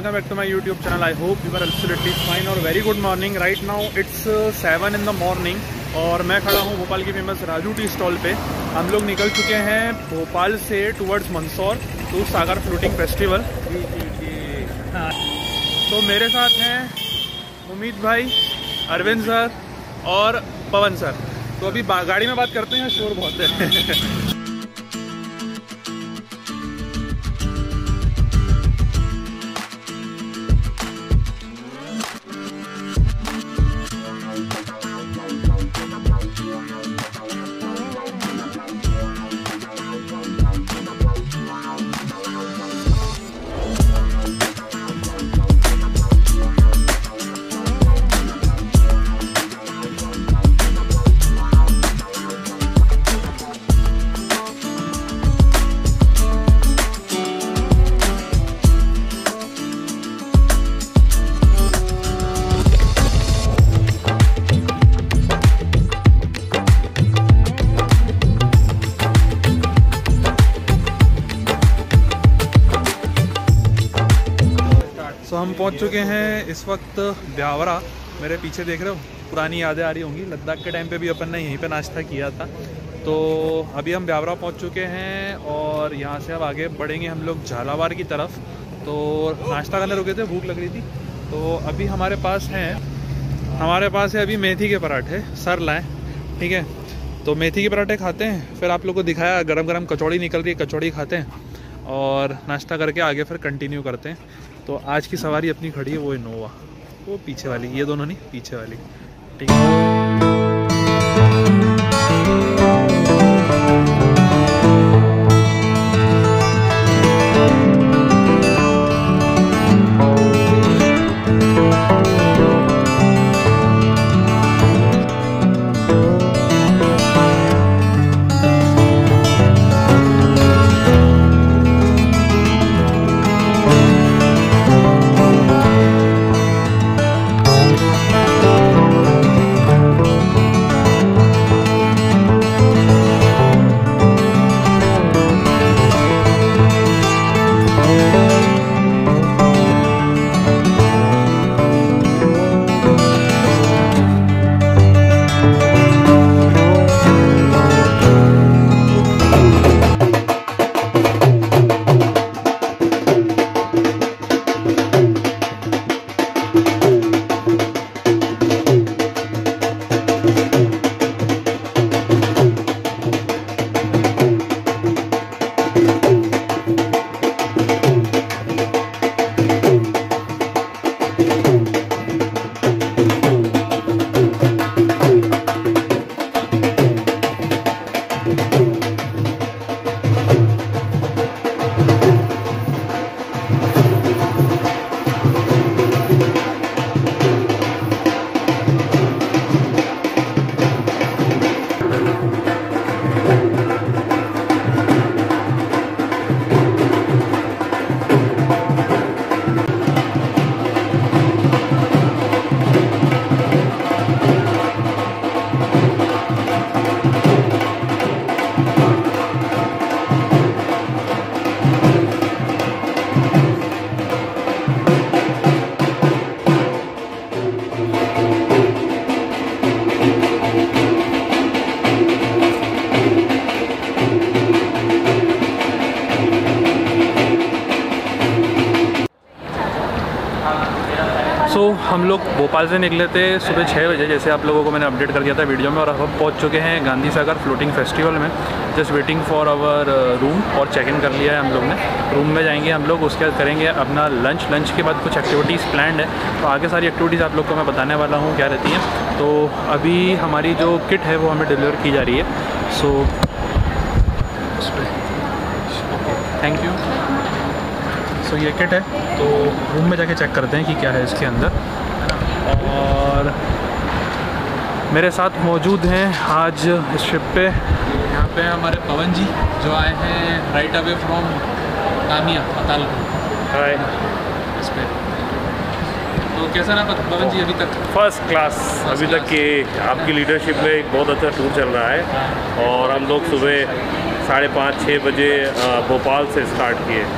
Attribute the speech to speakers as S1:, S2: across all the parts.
S1: Welcome back to my YouTube channel. I hope you are absolutely fine और very good morning. Right now it's 7 in the morning और मैं खड़ा हूँ भोपाल की famous Raju tea stall पे। हम लोग निकल चुके हैं भोपाल से towards Mandsaur to Sagar floating festival. तो मेरे साथ हैं उम्मीद भाई, अरविंद सर और पवन सर। तो अभी गाड़ी में बात करते हैं, शोर बहुत है। तो हम पहुंच चुके हैं इस वक्त ब्यावरा। मेरे पीछे देख रहे हो, पुरानी यादें आ रही होंगी। लद्दाख के टाइम पे भी अपन ने यहीं पे नाश्ता किया था। तो अभी हम ब्यावरा पहुंच चुके हैं और यहाँ से अब आगे बढ़ेंगे हम लोग झालावाड़ की तरफ। तो नाश्ता करने रुके थे, भूख लग रही थी। तो अभी हमारे पास है अभी मेथी के पराठे सर लाए, ठीक है। तो मेथी के पराठे खाते हैं, फिर आप लोग को दिखाया गरम गरम कचौड़ी निकल रही है, कचौड़ी खाते हैं और नाश्ता करके आगे फिर कंटिन्यू करते हैं। तो आज की सवारी अपनी खड़ी है वो इनोवा, वो पीछे वाली, ये दोनों नहीं, पीछे वाली, ठीक है। हम लोग भोपाल से निकले थे सुबह 6 बजे, जैसे आप लोगों को मैंने अपडेट कर दिया था वीडियो में। और अब हम पहुंच चुके हैं गांधी सागर फ्लोटिंग फेस्टिवल में। Just waiting for our room और चेक इन कर लिया है हम लोग ने। रूम में जाएंगे हम लोग, उसके बाद करेंगे अपना लंच के बाद कुछ एक्टिविटीज़ प्लान्ड है। तो आगे सारी एक्टिविटीज़ आप लोग को मैं बताने वाला हूँ क्या रहती हैं। तो अभी हमारी जो किट है वो हमें डिलीवर की जा रही है। So thank you. सो ये किट है, तो रूम में जाके चेक करते हैं कि क्या है इसके अंदर। और मेरे साथ मौजूद हैं आज इस शिप पे, यहाँ पे हमारे पवन जी जो आए हैं right away from Kamiya Atalpur. Hi. इस पे तो कैसा रहा पवन जी अभी तक?
S2: First class. अभी तक के आपकी लीडरशिप में एक बहुत अच्छा टूर चल रहा है और हम लोग सुबह 5:30-6 बजे भोपाल से स्टार्ट किए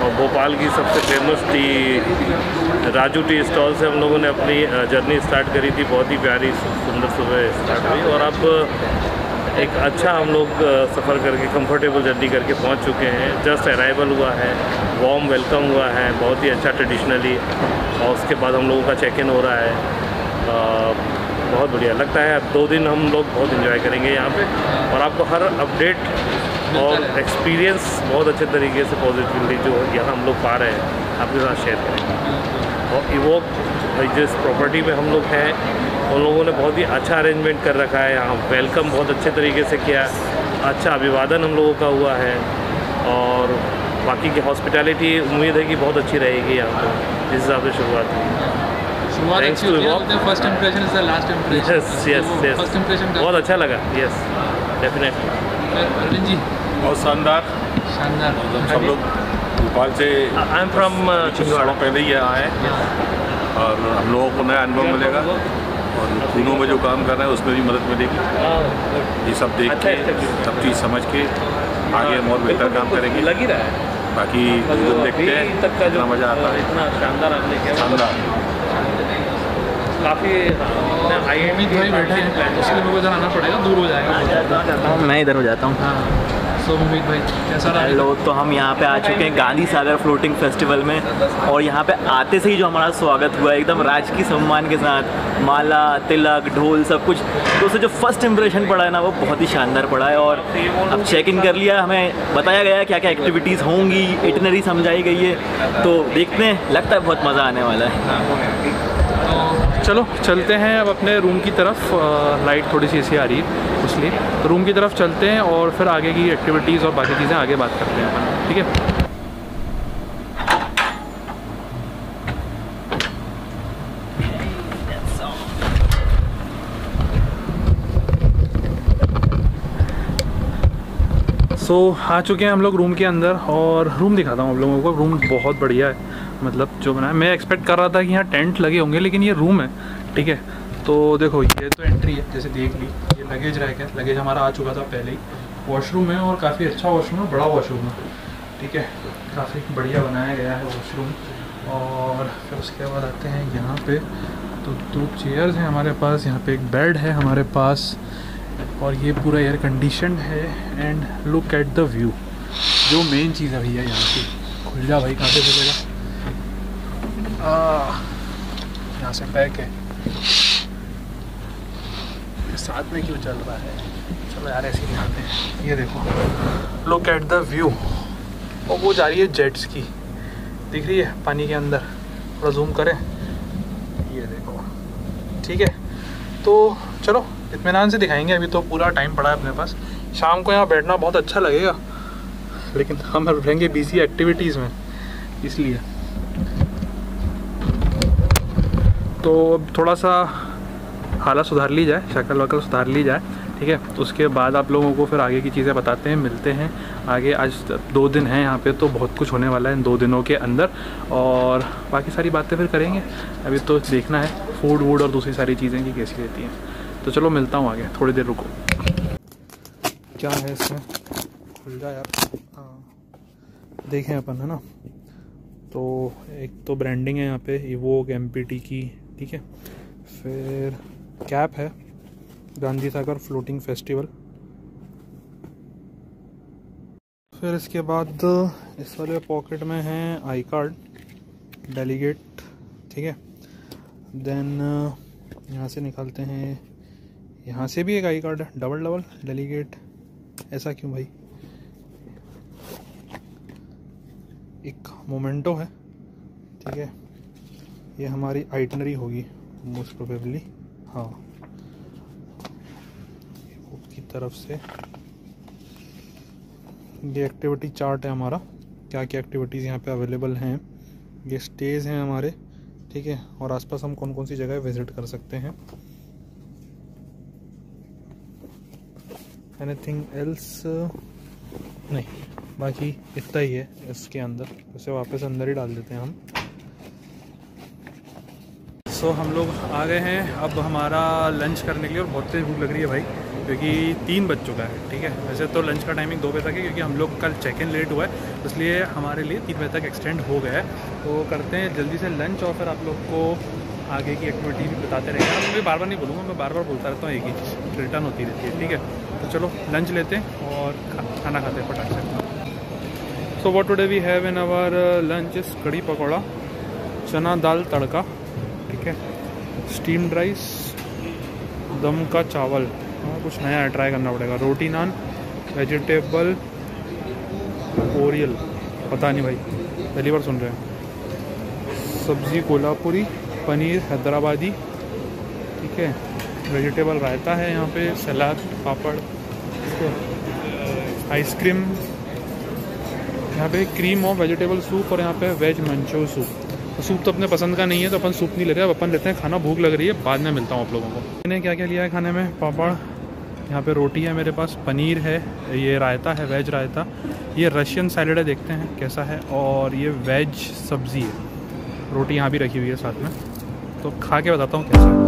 S2: और भोपाल की सबसे famous tea Raju tea stall से हम लोगों ने अपनी जर्नी स्टार्ट करी थी। बहुत ही प्यारी सुंदर सुबह स्टार्ट हुई और अब एक अच्छा हम लोग सफ़र करके कंफर्टेबल जर्नी करके पहुंच चुके हैं। जस्ट अराइवल हुआ है, वार्म वेलकम हुआ है, बहुत ही अच्छा ट्रेडिशनली, और उसके बाद हम लोगों का चेक इन हो रहा है। बहुत बढ़िया लगता है। अब 2 दिन हम लोग बहुत इन्जॉय करेंगे यहाँ पे और आपको हर अपडेट और एक्सपीरियंस बहुत अच्छे तरीके से पॉजिटिवली जो यहाँ हम लोग पा रहे हैं आपके साथ शेयर करेंगे। और इवोक जिस प्रॉपर्टी में हम लोग हैं उन लोगों ने बहुत ही अच्छा अरेंजमेंट कर रखा है। यहाँ वेलकम बहुत अच्छे तरीके से किया, अच्छा अभिवादन हम लोगों का हुआ है और बाकी की हॉस्पिटैलिटी उम्मीद है कि बहुत अच्छी रहेगी यहाँ पर जिस हिसाब से शुरुआत हुई।
S3: अच्छी होती है। First impression is the last impression.
S2: Yes
S3: first impression
S2: बहुत अच्छा लगा। Yes definitely.
S3: अरविंद जी
S4: बहुत शानदार। सब लोग भोपाल से
S2: आई एम फ्रॉम छिंदवाड़ा
S4: पहले ही यहाँ आए और हम लोगों को नया अनुभव मिलेगा और खूनों में जो काम कर रहे हैं उसमें भी मदद मिलेगी। ये सब देख के सब चीज़ समझ के आगे हम और बेहतर काम करेंगे।
S2: लग ही रहा है।
S4: बाकी देखते हैं कितना मज़ा आता है।
S2: इतना शानदार आपने किया,
S4: शानदार।
S2: काफ़ी
S3: अमित भाई बैठे हैं, इसलिए मेरे को इधर आना पड़ेगा, दूर हो जाएगा।
S5: मैं इधर हो जाता हूँ।
S3: हाँ सो अमित भाई कैसा रहा?
S5: हेलो, तो हम यहाँ पे आ चुके हैं गांधी सागर फ्लोटिंग फेस्टिवल में और यहाँ पे आते से ही जो हमारा स्वागत हुआ एकदम राजकीय सम्मान के साथ, माला तिलक ढोल सब कुछ, तो उससे जो फर्स्ट इंप्रेशन पड़ा है ना वो बहुत ही शानदार पड़ा है। और अब चेक इन कर लिया, हमें बताया गया है क्या क्या एक्टिविटीज़ होंगी, इटिनरी समझाई गई है, तो देखते हैं, लगता है बहुत मज़ा आने वाला है।
S1: चलो चलते हैं अब अपने रूम की तरफ। लाइट थोड़ी सी ऐसी आ रही है इसलिए, तो रूम की तरफ चलते हैं और फिर आगे की एक्टिविटीज़ और बाकी चीज़ें आगे बात करते हैं अपन, ठीक है। तो आ चुके हैं हम लोग रूम के अंदर और रूम दिखाता हूँ आप लोगों को। रूम बहुत बढ़िया है, मतलब जो बनाया, मैं एक्सपेक्ट कर रहा था कि यहाँ टेंट लगे होंगे लेकिन ये रूम है, ठीक है। तो देखो ये तो एंट्री है, जैसे देख ली, ये लगेज रैक है, लगेज हमारा आ चुका था पहले ही। वॉशरूम है और काफ़ी अच्छा वॉशरूम है, बड़ा वॉशरूम है, ठीक है, काफ़ी बढ़िया बनाया गया है वॉशरूम। और फिर उसके बाद आते हैं यहाँ पे, तो 2 चेयर्स हैं हमारे पास, यहाँ पे एक बेड है हमारे पास और ये पूरा एयर कंडीशन है। And look at the view, जो मेन चीज़ है भैया यहाँ की। खुल जा भाई, कहाँ से खुलेगा? यहाँ से पैक है, साथ में क्यों चल रहा है? चलो यार ऐसे ही दिखाते हैं। ये देखो, लुक एट द व्यू, और वो जा रही है जेट्स की, दिख रही है पानी के अंदर, थोड़ा जूम करें, ये देखो, ठीक है। तो चलो इत्मीनान से दिखाएंगे, अभी तो पूरा टाइम पड़ा है अपने पास। शाम को यहाँ बैठना बहुत अच्छा लगेगा लेकिन हम रहेंगे बिजी एक्टिविटीज़ में, इसलिए तो अब थोड़ा सा हालत सुधार ली जाए, शक्ल वक्ल सुधार ली जाए, ठीक है। तो उसके बाद आप लोगों को फिर आगे की चीज़ें बताते हैं, मिलते हैं आगे। आज 2 दिन हैं यहाँ पे, तो बहुत कुछ होने वाला है इन 2 दिनों के अंदर और बाकी सारी बातें फिर करेंगे। अभी तो देखना है फूड वूड और दूसरी सारी चीज़ें कि कैसी रहती हैं। तो चलो मिलता हूँ आगे, थोड़ी देर रुको। क्या है इसमें? खुल जा यार। हाँ देखें अपन, है ना। तो एक तो ब्रांडिंग है यहाँ पे इवोक एमपीटी की, ठीक है। फिर कैप है गांधी सागर फ्लोटिंग फेस्टिवल। फिर इसके बाद इस वाले पॉकेट में है आई कार्ड डेलीगेट, ठीक है। देन यहाँ से निकालते हैं, यहाँ से भी एक आई कार्ड है, डबल डेलीगेट। ऐसा क्यों भाई? एक मोमेंटो है, ठीक है। ये हमारी आइटनरी होगी मोस्ट प्रोबेबली, हाँ, की तरफ से। ये एक्टिविटी चार्ट है हमारा, क्या क्या एक्टिविटीज़ यहाँ पे अवेलेबल हैं। ये स्टेज हैं हमारे, ठीक है, और आसपास हम कौन कौन सी जगह विजिट कर सकते हैं। एनीथिंग एल्स नहीं, बाकी इतना ही है इसके अंदर। इसे वापस अंदर ही डाल देते हैं हम। सो हम लोग आ गए हैं अब हमारा लंच करने के लिए और बहुत तेज भूख लग रही है भाई। क्योंकि 3 बज चुका है। ठीक है, वैसे तो लंच का टाइमिंग 2 बजे तक है, क्योंकि हम लोग कल चेक इन लेट हुआ है, इसलिए हमारे लिए 3 बजे तक एक्सटेंड हो गया है। तो करते हैं जल्दी से लंच और फिर आप लोग को आगे की एक्टिविटी भी बताते रहेंगे। मैं बार बार नहीं बोलूँगा, मैं बार बार बोलता रहता हूँ, एक ही रिटर्न होती रहती है। ठीक है, तो चलो लंच लेते हैं और खाना खाते हैं फटाक से। So what today we have in our lunch is kadhi pakoda, चना दाल तड़का, ठीक है, स्टीम्ड राइस, दम का चावल, कुछ नया है, ट्राई करना पड़ेगा, रोटी नान, वेजिटेबल ओरियल, पता नहीं भाई, पहली बार सुन रहे हैं, सब्ज़ी कोल्हापुरी, पनीर हैदराबादी, ठीक है, वेजिटेबल रायता है यहाँ पे, सलाद, पापड़, आइसक्रीम, यहाँ पे क्रीम और वेजिटेबल सूप, और यहाँ पे वेज मंचो सूप। तो सूप तो अपने पसंद का नहीं है, तो अपन सूप नहीं ले रहे, अब अपन लेते हैं खाना। भूख लग रही है, बाद में मिलता हूँ आप लोगों को। मैंने क्या क्या लिया है खाने में, पापड़, यहाँ पे रोटी है मेरे पास, पनीर है, ये रायता है, वेज रायता, ये रशियन सैलेड है, देखते हैं कैसा है, और ये वेज सब्ज़ी है, रोटी यहाँ भी रखी हुई है साथ में। तो खा के बताता हूँ कैसा है।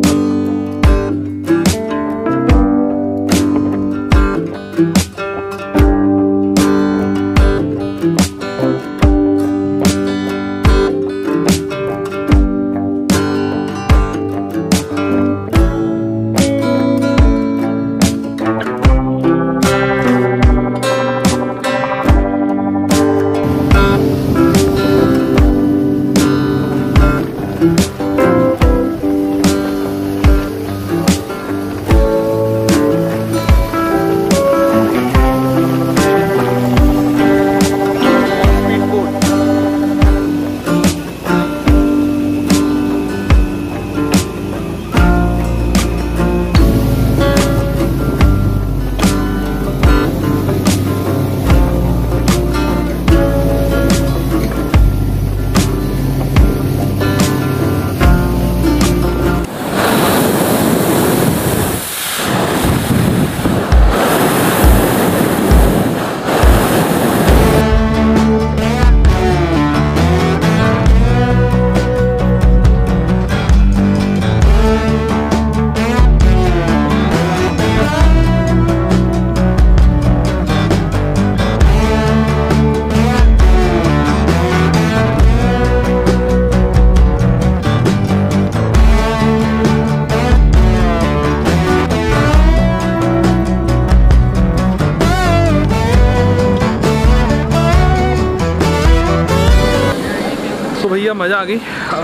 S1: भैया मज़ा आ गई,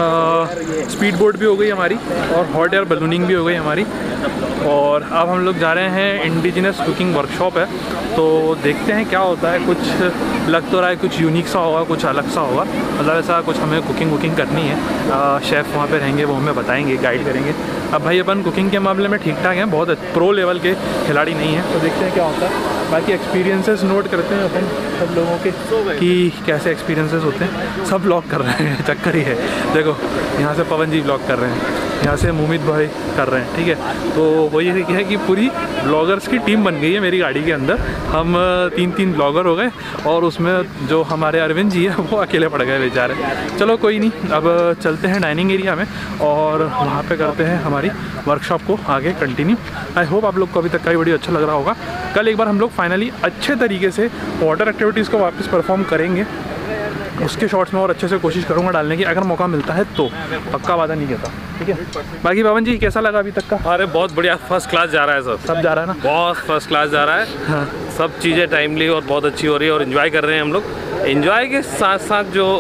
S1: स्पीड बोट भी हो गई हमारी और हॉट एयर बलूनिंग भी हो गई हमारी। और अब हम लोग जा रहे हैं, इंडिजिनस कुकिंग वर्कशॉप है, तो देखते हैं क्या होता है। कुछ लग तो रहा है कुछ यूनिक सा होगा, कुछ अलग सा होगा, मतलब ऐसा कुछ हमें कुकिंग करनी है। शेफ़ वहाँ पे रहेंगे, वो हमें बताएंगे, गाइड करेंगे। अब भाई अपन कुकिंग के मामले में ठीक ठाक हैं, बहुत प्रो लेवल के खिलाड़ी नहीं हैं, तो देखते हैं क्या होता है। बाकी एक्सपीरियंसेस नोट करते हैं अपन सब लोगों के कि कैसे एक्सपीरियंसेस होते हैं। सब ब्लॉग कर रहे हैं, चक्कर ही है। देखो यहाँ से पवन जी ब्लॉग कर रहे हैं, यहाँ से मुमित भाई कर रहे हैं, ठीक है। तो वो ये है कि पूरी ब्लॉगर्स की टीम बन गई है मेरी गाड़ी के अंदर। हम 3 ब्लॉगर हो गए और उसमें जो हमारे अरविंद जी है वो अकेले पड़ गए बेचारे। चलो कोई नहीं, अब चलते हैं डाइनिंग एरिया में और वहाँ पे करते हैं हमारी वर्कशॉप को आगे कंटिन्यू। आई होप आप लोग को अभी तक का वीडियो अच्छा लग रहा होगा। कल एक बार हम लोग फाइनली अच्छे तरीके से वाटर एक्टिविटीज़ को वापस परफॉर्म करेंगे, उसके शॉट्स में और अच्छे से कोशिश करूंगा डालने की, अगर मौका मिलता है तो। पक्का वादा नहीं कहता, ठीक है। बाकी पवन जी कैसा लगा अभी तक का?
S2: अरे बहुत बढ़िया, फर्स्ट क्लास जा रहा है सब
S1: जा रहा है ना,
S2: बहुत फर्स्ट क्लास जा रहा है।
S1: हाँ।
S2: सब चीज़ें टाइमली और बहुत अच्छी हो रही है और इन्जॉय कर रहे हैं हम लोग। इन्जॉय के साथ साथ जो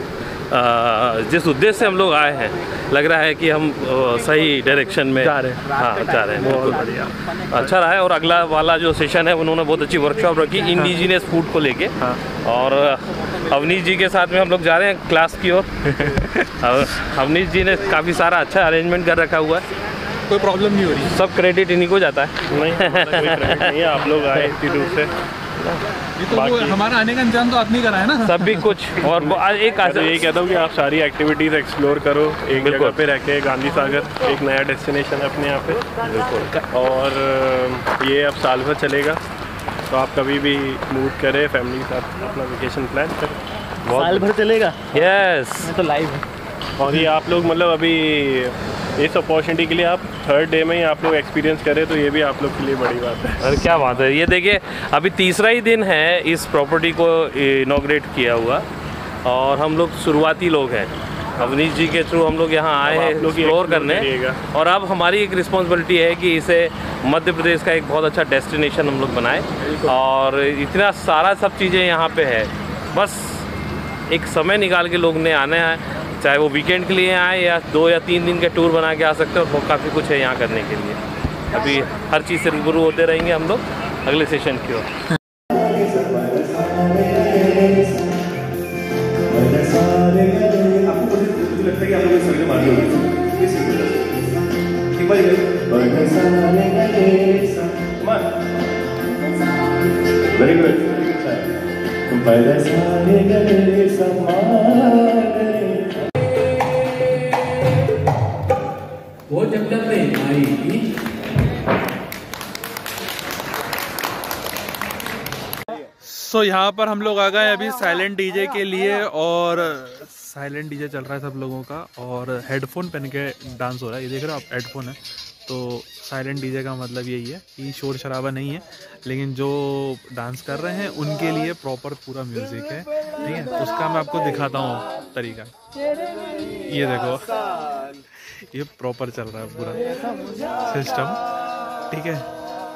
S2: जिस उद्देश्य से हम लोग आए हैं, लग रहा है कि हम सही डायरेक्शन में
S1: जा रहे हैं।
S2: हाँ जा रहे हैं,
S1: बहुत बढ़िया,
S2: अच्छा रहा है। और अगला वाला जो सेशन है उन्होंने बहुत अच्छी वर्कशॉप रखी इंडिजिनियस फूड को लेके।
S1: हाँ।
S2: और अवनीश जी के साथ में हम लोग जा रहे हैं क्लास की ओर। अवनीश जी ने काफ़ी सारा अच्छा अरेंजमेंट कर रखा हुआ है,
S1: कोई प्रॉब्लम नहीं हो रही।
S2: सब क्रेडिट इन्हीं को जाता है।
S6: नहीं, आप लोग आए इतनी दूर से,
S1: ये तो वो हमारा आने का इंतजाम तो आपने करा है ना।
S2: सब भी कुछ। और एक
S6: मैं तो यही कहता हूँ कि आप सारी एक्टिविटीज़ एक्सप्लोर करो एक जगह पे रह के। गांधी सागर एक नया डेस्टिनेशन है अपने यहाँ पे, बिल्कुल। और ये अब साल भर चलेगा, तो आप कभी भी मूव करें फैमिली के साथ, अपना वेकेशन प्लान करें।
S5: साल भर चलेगा।
S2: यस,
S5: मैं तो लाइव है।
S6: और ये आप लोग मतलब अभी इस अपॉर्चुनिटी के लिए आप थर्ड डे में ही आप लोग एक्सपीरियंस करें तो ये भी आप लोग के लिए बड़ी बात है।
S2: अरे क्या बात है, ये देखिए अभी तीसरा ही दिन है इस प्रॉपर्टी को इनॉग्रेट किया हुआ और हम लोग शुरुआती लोग हैं। अवनीश जी के थ्रू हम लोग यहाँ आए हैं एक्सप्लोर करने, और अब हमारी एक रिस्पॉन्सिबिलिटी है कि इसे मध्य प्रदेश का एक बहुत अच्छा डेस्टिनेशन हम लोग बनाएं। और इतना सारा सब चीज़ें यहाँ पे है, बस एक समय निकाल के लोग ने आना है, चाहे वो वीकेंड के लिए आए या 2 या 3 दिन के टूर बना के आ सकते हैं। और काफ़ी कुछ है यहाँ करने के लिए। अभी हर चीज़ से रूबरू होते रहेंगे हम लोग अगले सेशन की ओर।
S7: Very good. वो जब तक नहीं आएगी।
S1: सो यहाँ पर हम लोग आ गए अभी साइलेंट डीजे के लिए, और साइलेंट डीजे चल रहा है सब लोगों का, और हेडफोन पहन के डांस हो रहा है। ये देख रहे हो आप, हेडफोन है। तो साइलेंट डीजे का मतलब यही है कि शोर शराबा नहीं है, लेकिन जो डांस कर रहे हैं उनके लिए प्रॉपर पूरा म्यूजिक है, ठीक है। उसका मैं आपको दिखाता हूँ तरीका। ये देखो, ये प्रॉपर चल रहा है पूरा सिस्टम, ठीक है।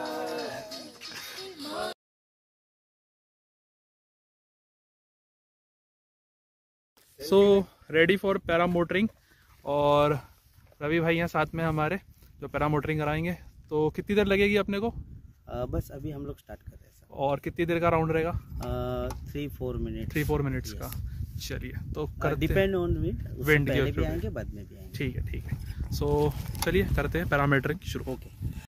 S1: So ready for paramotoring, और रवि भाई हैं साथ में हमारे जो पैरा मोटरिंग कराएंगे। तो कितनी देर लगेगी अपने को?
S8: बस अभी हम लोग स्टार्ट कर रहे हैं सर।
S1: और कितनी देर का राउंड रहेगा?
S8: 3-4 मिनट्स
S1: का। चलिए तो
S8: डिपेंड ऑन विंड, पहले भी आएंगे बाद में भी आएंगे।
S1: ठीक है। सो चलिए करते हैं पैरामीटरिंग शुरू।
S8: ओके।